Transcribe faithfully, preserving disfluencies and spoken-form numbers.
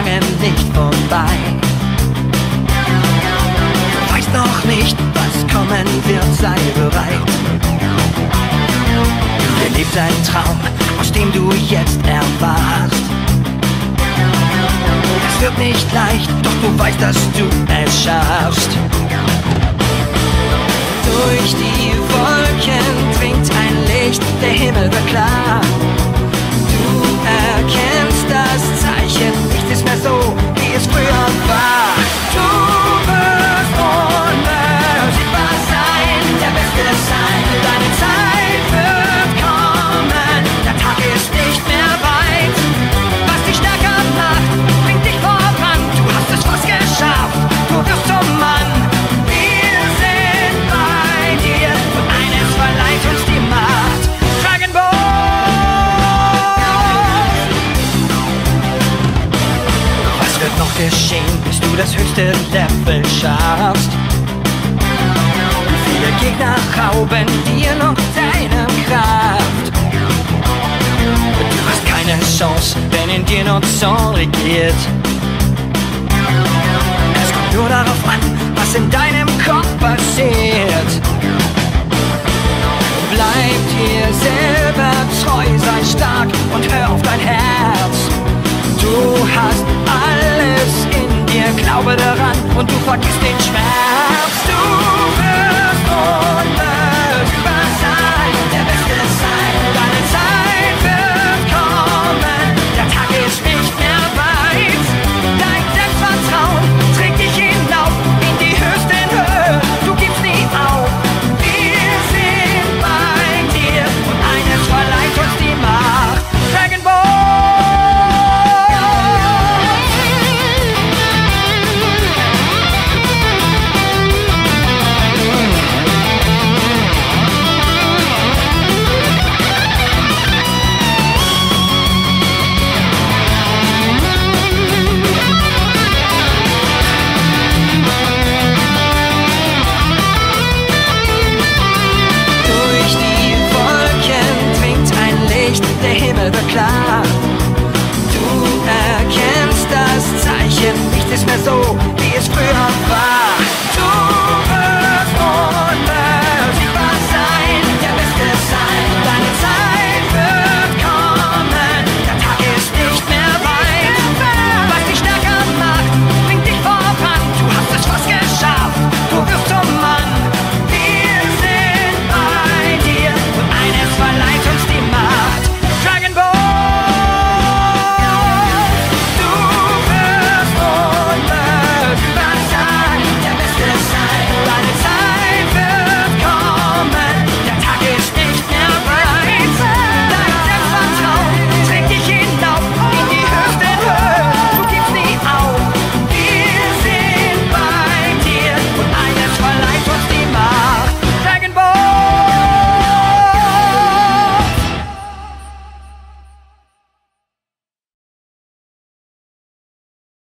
lange nicht vorbei. Du weißt noch nicht, was kommen wird, sei bereit. Du lebst ein Traum, aus dem du jetzt erwachst. Es wird nicht leicht, doch du weißt, dass du es schaffst. Durch die Wolken dringt ein Licht, der Himmel wird klar. Du erkennst das Zeichen, nichts ist mehr so, wie es früher war. Du wirst unbesiegbar sein, der Beste sein, deine Zeit wird kommen, der Tag ist nicht mehr weit. Was dich stärker macht, bringt dich voran, du hast es fast geschafft, du wirst zum Mann. Wir sind bei dir und eines verleiht uns die Macht. Dragon Ball! Was wird noch geschehen, bis du das höchste Level schaffst? Wie viele Gegner rauben dir noch deine Kraft? Du hast keine Chance, wenn in dir nur Zorn regiert. Es kommt nur darauf an, was in deinem Kopf passiert. Bleib dir selber treu, sei stark und hör auf dein Herz. Du hast alles in dir, glaube daran und du vergisst den Schmerz. Du wirst unbesiegbar sein, der Beste sein, deine Zeit wird kommen, der Tag ist nicht mehr weit. Dein Selbstvertrauen trägt dich hinauf in die höchsten Höhen, du gibst nie auf. Wir sind bei dir und eines verleiht uns die Macht. Dragon Ball! Durch die Wolken dringt ein Licht, der Himmel wird klar. Du erkennst